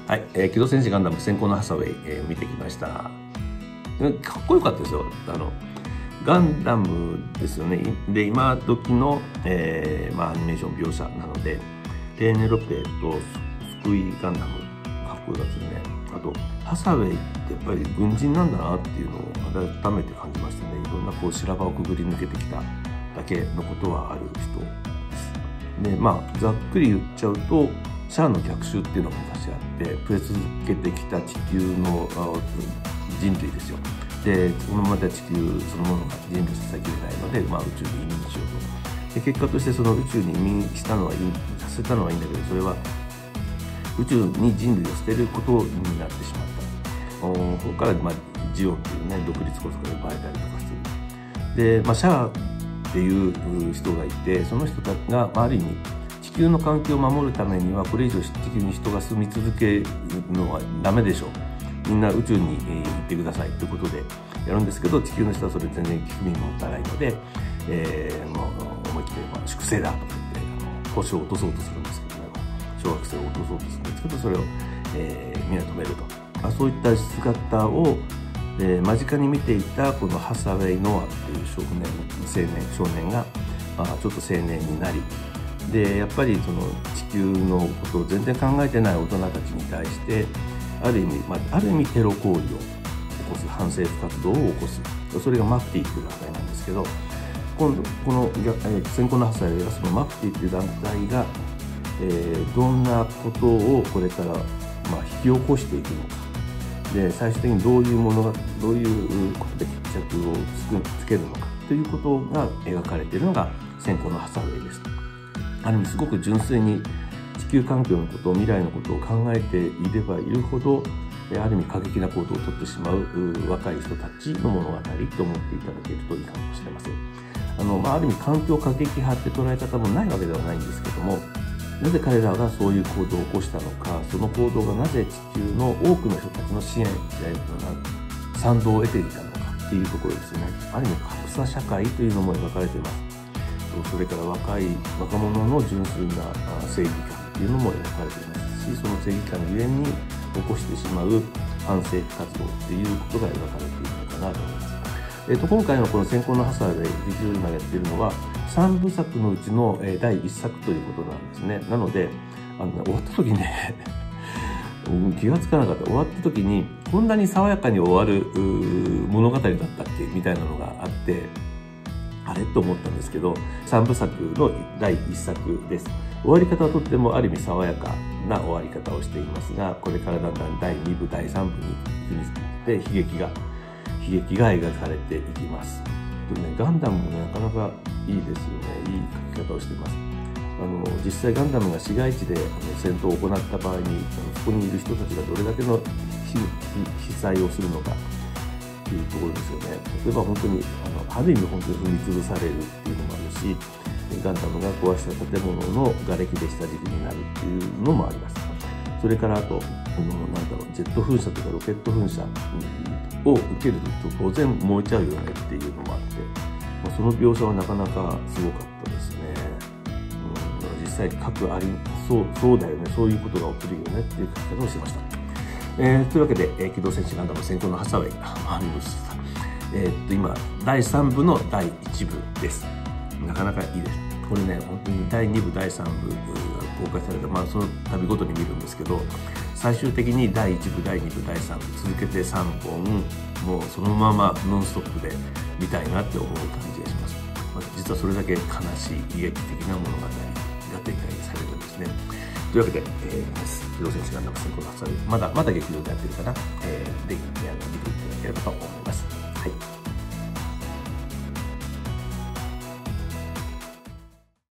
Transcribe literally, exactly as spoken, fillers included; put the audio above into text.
はい、えー、機動戦士ガンダム先行のハサウェイ、えー、見てきました。かっこよかったですよ。あのガンダムですよね。で今時の、えーまあ、アニメーション描写なので、ペーネロペとスクイガンダムかっこよかったですね。あとハサウェイってやっぱり軍人なんだなっていうのを改めて感じましたね。いろんなこう修羅場をくぐり抜けてきただけのことはある人です。でまあざっくり言っちゃうと、シャアの逆襲っていうのが昔あって、増え続けてきた地球の人類ですよ。でこのままでは地球そのものが人類させきれないので、まあ、宇宙に移民しようと。で結果としてその宇宙に移民したのはいいさせたのはいいんだけど、それは宇宙に人類を捨てることになってしまった。ここから、まあ、ジオンというね独立国が生まれたりとかする。で、まあ、シャアっていう人がいて、その人たちが、まあ、ある意味地球の環境を守るためにはこれ以上地球に人が住み続けるのはダメでしょう、みんな宇宙に行ってくださいということでやるんですけど、地球の人はそれ全然聞く耳も持たないので、えー、もう思い切って、まあ、粛清だとか言ってあの星を落とそうとするんですけどね、小惑星を落とそうとするんですけど、それを、えー、みんな止めると。あそういった姿を、えー、間近に見ていたこのハサウェイ・ノアっていう少年青年少年が、まあ、ちょっと青年になり、でやっぱりその地球のことを全然考えてない大人たちに対して、ある意味、まあ、ある意味テロ行為を起こす、反政府活動を起こす。それがマフティという団体なんですけど、今度この、えー、先行のハサウェイがそのマフティという団体が、えー、どんなことをこれから、まあ、引き起こしていくのか。で最終的にどういうものがどういうことで決着をつくつけるのかということが描かれているのが先行のハサウェイです。ある意味すごく純粋に地球環境のこと、未来のことを考えていればいるほど、ある意味過激な行動をとってしまう若い人たちの物語と思っていただけるといいかもしれません。あの、まあ、ある意味環境過激派って捉え方もないわけではないんですけども、なぜ彼らがそういう行動を起こしたのか、その行動がなぜ地球の多くの人たちの支援、賛同を得ていたのかっていうところですね。ある意味格差社会というのも描かれています。それから若い若者の純粋な正義感っていうのも描かれていますし、その正義感ゆえに起こしてしまう反政府活動っていうことが描かれているのかなと思います。えー、と今回のこの先行のハサウェイ、劇場今やっているのはさんぶさくのうちのだいいっさくということなんですね。なのであの、ね、終わった時ね気がつかなかった。終わった時にこんなに爽やかに終わる物語だったっけみたいなのがあって、あれと思ったんですけど、さんぶさくのだいいっさくです。終わり方はとってもある意味爽やかな終わり方をしていますが、これからだんだんだいにぶだいさんぶに行くにつれて悲劇が悲劇が描かれていきます。とね、ガンダムも、ね、なかなかいいですよね。いい書き方をしています。あの実際ガンダムが市街地であの戦闘を行った場合に、あのそこにいる人たちがどれだけの被災をするのかっていうところですよね。例えば本当にあのある意味本当に踏み潰されるっていうのもあるし、ガンダムが壊した建物の瓦礫で下敷きになるっていうのもあります。それからあと、あのなんだろう、ジェット噴射とかロケット噴射を受けると当然燃えちゃうよねっていうのもあって、まあ、その描写はなかなかすごかったですね。うん、実際核ありそうそうだよね、そういうことが起きるよねっていう書き方をしました。えー、というわけで、えー、機動戦士ガンダム先行のハサウェイ、あ見ました。えー、っと今だいさんぶのだいいちぶです。なかなかいいです。これね、本当にだいにぶだいさんぶが公開された、まあその度ごとに見るんですけど、最終的にだいいちぶだいにぶだいさんぶ続けてさんぼん、もうそのままノンストップで見たいなって思う感じがします。まあ、実はそれだけ悲しい悲劇的な物語が展開されるんですね。というわけで、えー、機動戦士ガンダム先行のハサウェイ、まだまだ劇場でやってるかな、えー、で、見ていただければと思います。